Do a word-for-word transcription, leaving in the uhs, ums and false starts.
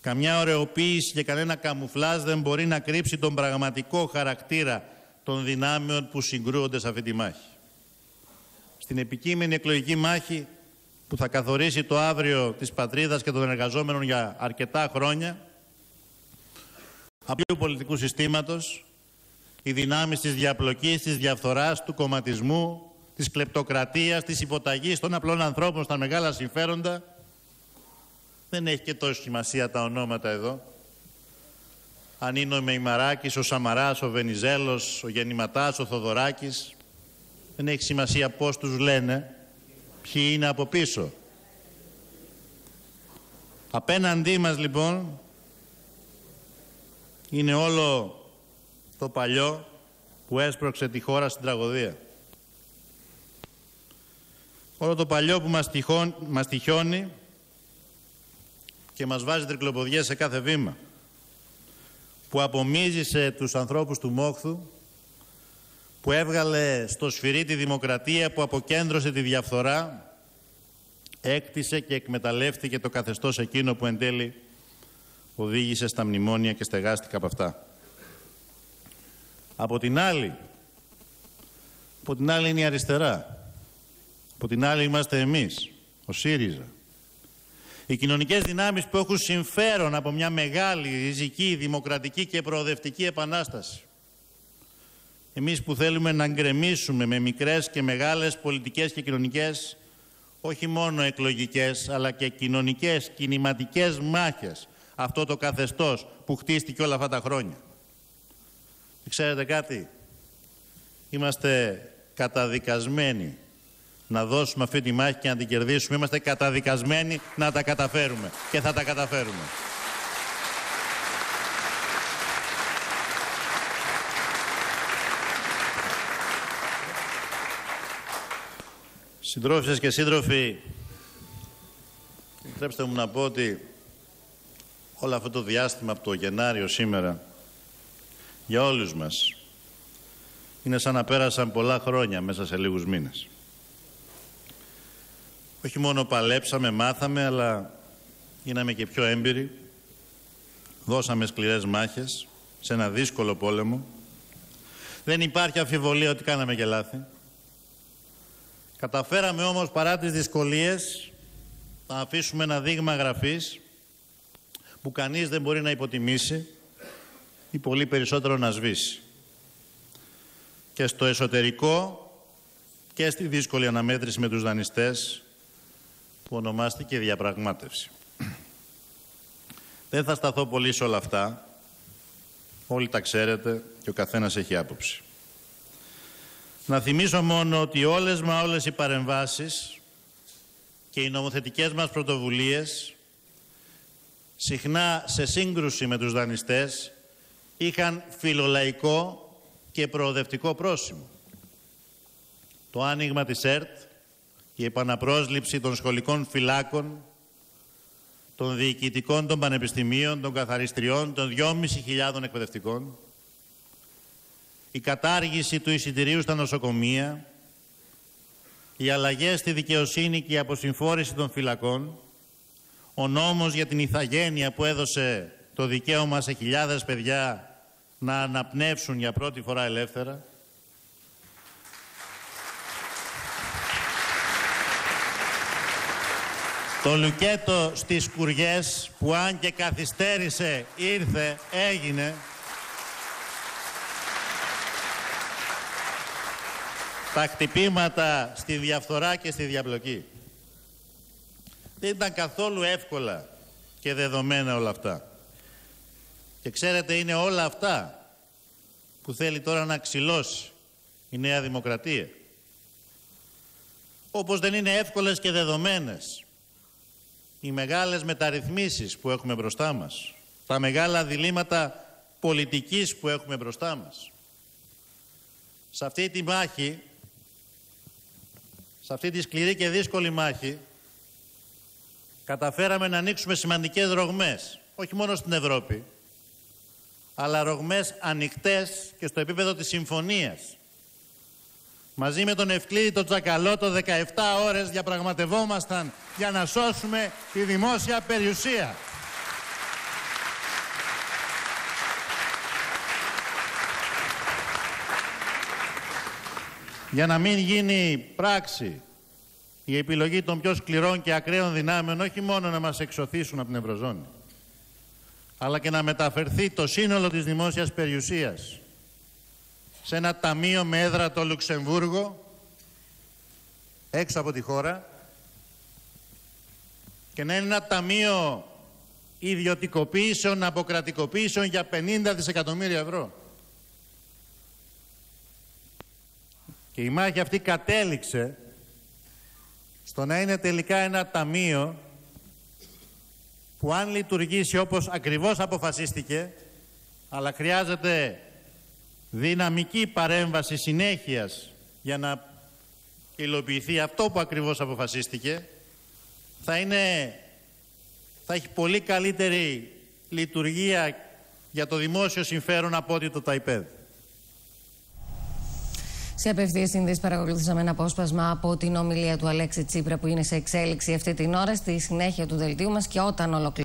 Καμιά ωρεοποίηση και κανένα καμουφλάζ δεν μπορεί να κρύψει τον πραγματικό χαρακτήρα των δυνάμεων που συγκρούονται σε αυτή τη μάχη. Στην επικείμενη εκλογική μάχη που θα καθορίσει το αύριο της πατρίδας και των εργαζόμενων για αρκετά χρόνια, απλού πολιτικού συστήματος, οι δυνάμεις της διαπλοκής, της διαφθοράς, του κομματισμού, της κλεπτοκρατίας, της υποταγής των απλών ανθρώπων στα μεγάλα συμφέροντα, δεν έχει και τόσο σημασία τα ονόματα εδώ. Αν είναι ο Μεϊμαράκης, ο Σαμαράς, ο Βενιζέλος, ο Γεννηματάς, ο Θοδωράκης, δεν έχει σημασία πώς τους λένε, ποιοι είναι από πίσω. Απέναντί μας λοιπόν είναι όλο το παλιό που έσπρωξε τη χώρα στην τραγωδία. Όλο το παλιό που μας, τυχόν, μας τυχιώνει και μας βάζει τρικλοποδιές σε κάθε βήμα. Που απομίζησε τους ανθρώπους του Μόχθου, που έβγαλε στο σφυρί τη δημοκρατία, που αποκέντρωσε τη διαφθορά, έκτισε και εκμεταλλεύτηκε το καθεστώς εκείνο που εν τέλει οδήγησε στα μνημόνια και στεγάστηκε από αυτά. Από την άλλη, από την άλλη είναι η αριστερά. Από την άλλη είμαστε εμείς, ο ΣΥΡΙΖΑ. Οι κοινωνικές δυνάμεις που έχουν συμφέρον από μια μεγάλη, ριζική, δημοκρατική και προοδευτική επανάσταση. Εμείς που θέλουμε να γκρεμίσουμε με μικρές και μεγάλες πολιτικές και κοινωνικές, όχι μόνο εκλογικές, αλλά και κοινωνικές, κινηματικές μάχες, αυτό το καθεστώς που χτίστηκε όλα αυτά τα χρόνια. Και ξέρετε κάτι, είμαστε καταδικασμένοι να δώσουμε αυτή τη μάχη και να την κερδίσουμε. Είμαστε καταδικασμένοι να τα καταφέρουμε και θα τα καταφέρουμε. Συντρόφισσες και σύντροφοι, επιτρέψτε μου να πω ότι όλο αυτό το διάστημα από το Γενάριο σήμερα για όλους μας είναι σαν να πέρασαν πολλά χρόνια μέσα σε λίγους μήνες. Όχι μόνο παλέψαμε, μάθαμε, αλλά γίναμε και πιο έμπειροι. Δώσαμε σκληρές μάχες σε ένα δύσκολο πόλεμο. Δεν υπάρχει αμφιβολία ότι κάναμε και λάθη. Καταφέραμε όμως παρά τις δυσκολίες να αφήσουμε ένα δείγμα γραφής που κανείς δεν μπορεί να υποτιμήσει ή πολύ περισσότερο να σβήσει. Και στο εσωτερικό και στη δύσκολη αναμέτρηση με τους δανειστές που ονομάστηκε διαπραγμάτευση. Δεν θα σταθώ πολύ σε όλα αυτά. Όλοι τα ξέρετε και ο καθένας έχει άποψη. Να θυμίσω μόνο ότι όλες μα όλες οι παρεμβάσεις και οι νομοθετικές μας πρωτοβουλίες, συχνά σε σύγκρουση με τους δανειστές, είχαν φιλολαϊκό και προοδευτικό πρόσημο. Το άνοιγμα της ΕΡΤ, η επαναπρόσληψη των σχολικών φυλάκων, των διοικητικών των πανεπιστημίων, των καθαριστριών, των δυόμισι χιλιάδων εκπαιδευτικών, η κατάργηση του εισιτηρίου στα νοσοκομεία, οι αλλαγές στη δικαιοσύνη και η αποσυμφόρηση των φυλακών, ο νόμος για την ηθαγένεια που έδωσε το δικαίωμα σε χιλιάδες παιδιά να αναπνεύσουν για πρώτη φορά ελεύθερα, το λουκέτο στις Κουριές που αν και καθυστέρησε ήρθε, έγινε. Τα χτυπήματα στη διαφθορά και στη διαπλοκή. Δεν ήταν καθόλου εύκολα και δεδομένα όλα αυτά. Και ξέρετε, είναι όλα αυτά που θέλει τώρα να ξυλώσει η Νέα Δημοκρατία. Όπως δεν είναι εύκολες και δεδομένες οι μεγάλες μεταρρυθμίσεις που έχουμε μπροστά μας, τα μεγάλα διλήμματα πολιτικής που έχουμε μπροστά μας. Σε αυτή τη μάχη, σε αυτή τη σκληρή και δύσκολη μάχη, καταφέραμε να ανοίξουμε σημαντικές ρογμές, όχι μόνο στην Ευρώπη, αλλά ρογμές ανοιχτές και στο επίπεδο της συμφωνίας. Μαζί με τον Ευκλήδη τον Τσακαλώτο, δεκαεπτά ώρες διαπραγματευόμασταν για να σώσουμε τη δημόσια περιουσία. για να μην γίνει πράξη η επιλογή των πιο σκληρών και ακραίων δυνάμεων, όχι μόνο να μας εξωθήσουν από την Ευρωζώνη, αλλά και να μεταφερθεί το σύνολο της δημόσιας περιουσίας σε ένα ταμείο με έδρα το Λουξεμβούργο, έξω από τη χώρα, και να είναι ένα ταμείο ιδιωτικοποίησεων, αποκρατικοποίησεων για πενήντα δισεκατομμύρια ευρώ. Και η μάχη αυτή κατέληξε στο να είναι τελικά ένα ταμείο που, αν λειτουργήσει όπως ακριβώς αποφασίστηκε, αλλά χρειάζεται δυναμική παρέμβαση συνέχειας για να υλοποιηθεί αυτό που ακριβώς αποφασίστηκε, θα είναι, θα έχει πολύ καλύτερη λειτουργία για το δημόσιο συμφέρον από ό,τι το ΤΑΙΠΕΔ. Σε απευθείας σύνδεση παρακολουθήσαμε ένα απόσπασμα από την ομιλία του Αλέξη Τσίπρα που είναι σε εξέλιξη αυτή την ώρα στη συνέχεια του δελτίου μας, και όταν ολοκληρώσουμε